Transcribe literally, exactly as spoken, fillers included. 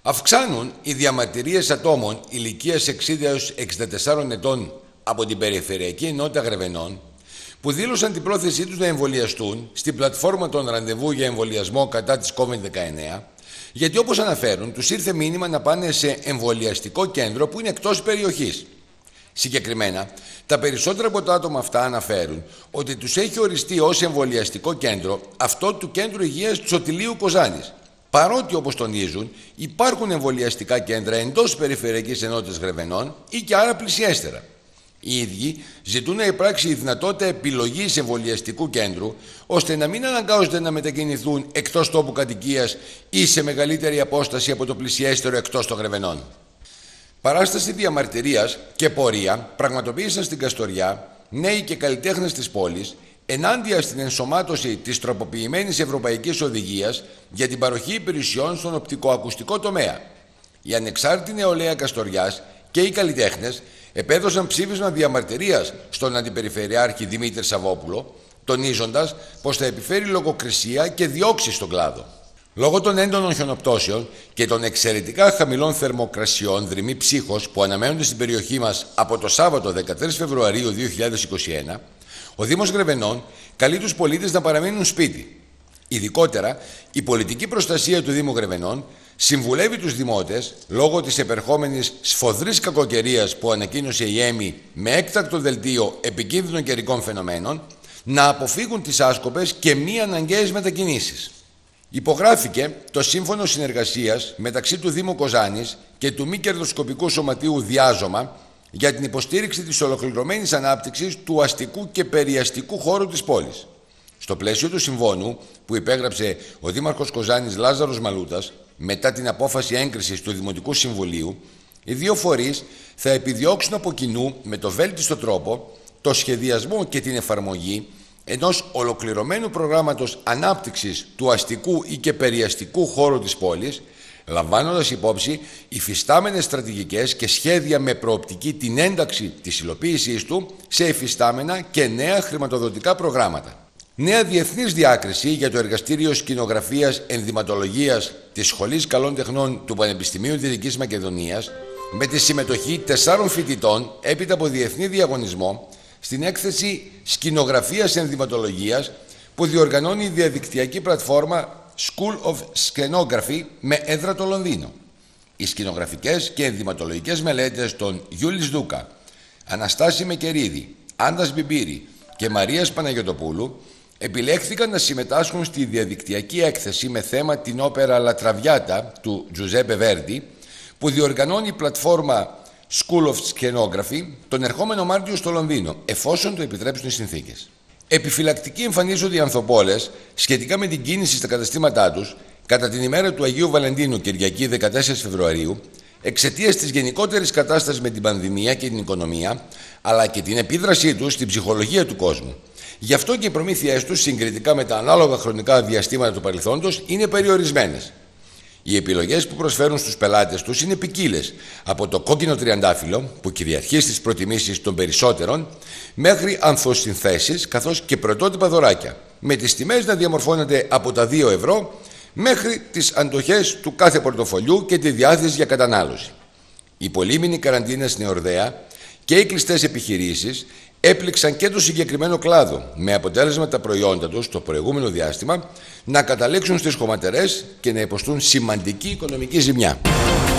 Αυξάνουν οι διαμαρτυρίες ατόμων ηλικίας εξήντα έως εξήντα τεσσάρων ετών από την Περιφερειακή Ενότητα Γρεβενών που δήλωσαν την πρόθεσή τους να εμβολιαστούν στην πλατφόρμα των ραντεβού για εμβολιασμό κατά της κόβιντ δεκαεννέα, γιατί όπως αναφέρουν, τους ήρθε μήνυμα να πάνε σε εμβολιαστικό κέντρο που είναι εκτός περιοχής. Συγκεκριμένα, τα περισσότερα από τα άτομα αυτά αναφέρουν ότι τους έχει οριστεί ως εμβολιαστικό κέντρο αυτό του Κέντρου Υγείας του Σωτηλείου Κοζάνης. Παρότι, όπως τονίζουν, υπάρχουν εμβολιαστικά κέντρα εντός Περιφερειακής Ενότητας Γρεβενών ή και άρα πλησιέστερα. Οι ίδιοι ζητούν να υπάρξει η δυνατότητα επιλογής εμβολιαστικού κέντρου, ώστε να μην αναγκάζονται να μετακινηθούν εκτός τόπου κατοικίας ή σε μεγαλύτερη απόσταση από το πλησιέστερο εκτός των Γρεβενών. Παράσταση διαμαρτυρίας και πορεία πραγματοποίησαν στην Καστοριά νέοι και καλλιτέχνες της πόλης ενάντια στην ενσωμάτωση της τροποποιημένης Ευρωπαϊκής Οδηγίας για την παροχή υπηρεσιών στον οπτικοακουστικό τομέα. Η Ανεξάρτητη Νεολαία Καστοριάς και οι καλλιτέχνες επέδωσαν ψήφισμα διαμαρτυρίας στον Αντιπεριφερειάρχη Δημήτρη Σαββόπουλο, τονίζοντας πως θα επιφέρει λογοκρισία και διώξεις στον κλάδο. Λόγω των έντονων χιονοπτώσεων και των εξαιρετικά χαμηλών θερμοκρασιών δρυμή ψύχος που αναμένονται στην περιοχή μας από το Σάββατο δεκατρείς Φεβρουαρίου δύο χιλιάδες είκοσι ένα, ο Δήμος Γρεβενών καλεί τους πολίτες να παραμείνουν σπίτι. Ειδικότερα, η πολιτική προστασία του Δήμου Γρεβενών συμβουλεύει τους δημότες, λόγω της επερχόμενης σφοδρής κακοκαιρίας που ανακοίνωσε η ΕΜΗ με έκτακτο δελτίο επικίνδυνων καιρικών φαινομένων, να αποφύγουν τις άσκοπες και μη αναγκαίες μετακινήσεις. Υπογράφηκε το Σύμφωνο Συνεργασίας μεταξύ του Δήμου Κοζάνης και του μη κερδοσκοπικού σωματείου Διάζωμα για την υποστήριξη της ολοκληρωμένης ανάπτυξης του αστικού και περιαστικού χώρου της πόλης. Στο πλαίσιο του συμφώνου που υπέγραψε ο Δήμαρχος Κοζάνης Λάζαρος Μαλούτας μετά την απόφαση έγκρισης του Δημοτικού Συμβουλίου, οι δύο φορείς θα επιδιώξουν από κοινού με το βέλτιστο τρόπο το σχεδιασμό και την εφαρμογή ενός ολοκληρωμένου προγράμματος ανάπτυξης του αστικού ή και περιαστικού χώρου της πόλης, λαμβάνοντας υπόψη υφιστάμενες στρατηγικές και σχέδια με προοπτική την ένταξη της υλοποίησής του σε υφιστάμενα και νέα χρηματοδοτικά προγράμματα. Νέα διεθνής διάκριση για το Εργαστήριο Σκηνογραφίας Ενδυματολογίας της Σχολής Καλών Τεχνών του Πανεπιστημίου Δυτικής Μακεδονίας, με τη συμμετοχή τεσσάρων φοιτητών έπειτα από διεθνή διαγωνισμό στην έκθεση Σκηνογραφίας Ενδυματολογίας που διοργανώνει η διαδικτυακή πλατφόρμα School of Scenography με έδρα το Λονδίνο. Οι σκηνογραφικές και ενδυματολογικές μελέτες των Γιούλης Δούκα, Αναστάση Μεκερίδη, Άντας Μπιμπύρη και Μαρίας Παναγιωτοπούλου επιλέχθηκαν να συμμετάσχουν στη διαδικτυακή έκθεση με θέμα την όπερα Λατραβιάτα του Τζουζέπε Βέρντι που διοργανώνει η πλατφόρμα School of Scenography τον ερχόμενο Μάρτιο στο Λονδίνο, εφόσον το επιτρέψουν οι συνθήκες. Επιφυλακτικοί εμφανίζονται οι ανθοπόλες σχετικά με την κίνηση στα καταστήματά τους κατά την ημέρα του Αγίου Βαλεντίνου, Κυριακή δεκατέσσερις Φεβρουαρίου, εξαιτίας της γενικότερης κατάστασης με την πανδημία και την οικονομία, αλλά και την επίδρασή τους στην ψυχολογία του κόσμου. Γι' αυτό και οι προμήθειές τους, συγκριτικά με τα ανάλογα χρονικά διαστήματα του παρελθόντος, είναι περιορισμένες. Οι επιλογές που προσφέρουν στους πελάτες τους είναι ποικίλες, από το κόκκινο τριαντάφυλλο, που κυριαρχεί στις προτιμήσεις των περισσότερων, μέχρι ανθοσυνθέσεις, καθώς και πρωτότυπα δωράκια, με τις τιμές να διαμορφώνονται από τα δύο ευρώ μέχρι τις αντοχές του κάθε πορτοφολιού και τη διάθεση για κατανάλωση. Η πολύμηνη καραντίνα στην Εορδαία και οι κλειστές επιχειρήσεις έπληξαν και το συγκεκριμένο κλάδο, με αποτέλεσμα τα προϊόντα τους το προηγούμενο διάστημα να καταλήξουν στις χωματερές και να υποστούν σημαντική οικονομική ζημιά.